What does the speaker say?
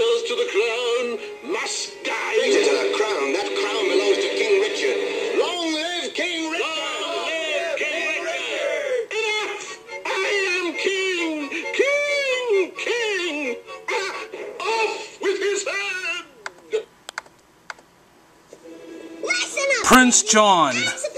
traitors to the crown must die. Traitor to the crown? That crown belongs to King Richard. Long live King Richard! Long live King Richard! Enough! I am king! King! Off with his head! Listen up! Prince John.